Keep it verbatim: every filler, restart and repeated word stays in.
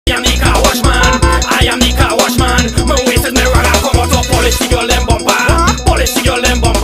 am the car wash man. I am the car wash man. My waist is me rag, I come out of polish to your limb bumper. Polish to your limb bumper.